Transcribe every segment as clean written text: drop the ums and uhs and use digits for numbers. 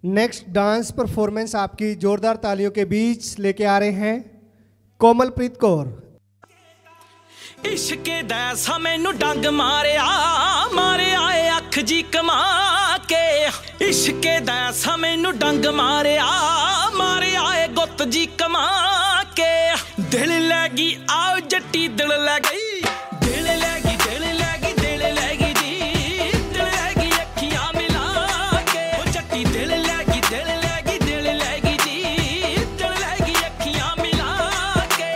Next dance performance आपकी जोरदार तालियों के बीच लेके आ रहे हैं कोमलप्रीत कौर। इश्के दैसा मैनू डंग मारिया आए अख जी कमा के। इश्के दैसा मैनू डंग मारिया आए गुत जी कमा के। दिल लगी आओ जट्टी दिल लै गई, दिल लगी दिल लगी दिल लगी जी, दिल लगी अखियां मिला के। जट्टी दिल लगी दिल लगी दिल लगी जी, दिल लगी अखियां मिला के।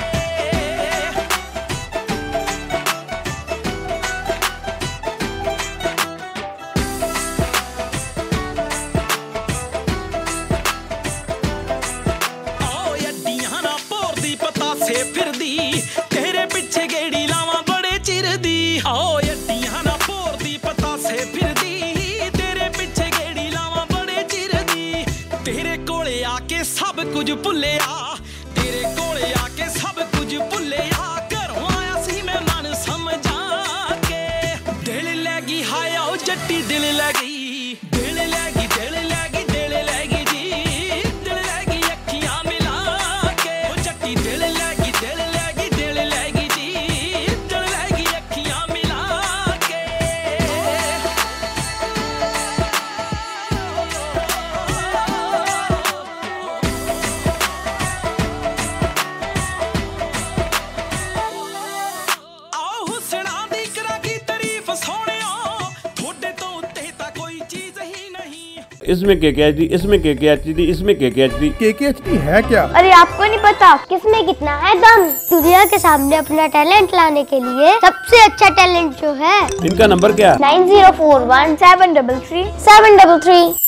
से फिरदी तेरे पिछे गेड़ी लावा बड़े चिर दी। आओ अड्डियां ना भोरदी पता से फिरदी तेरे पिछे गेड़ी लावा बड़े चिर दी। तेरे कोले आके सब कुछ भुलिया, तेरे कोले आके सब कुछ भुलिया। घरों आया सी मैं मन समझा के। दिल लगी हाय आओ जट्टी दिल लगी, दिल लगी दिल लगी दिल लगी जी, दिल लगी अखियां मिला के। जट्टी दिल लगी दिल लगी दिल लगी जी, दिल लगी अखियां मिला के। आओ हुसना दी करा की तारीफ सोहणिया, थोड़े तो उत्ते ता कोई चीज ही नहीं। इसमें KKHD, इसमें KKHD, इसमें KKHD। KKHD है क्या? अरे आपको नहीं पता किसमें कितना है दम। दुनिया के सामने अपना टैलेंट लाने के लिए सबसे अच्छा टैलेंट जो है। इनका नंबर क्या? 9041 733 733।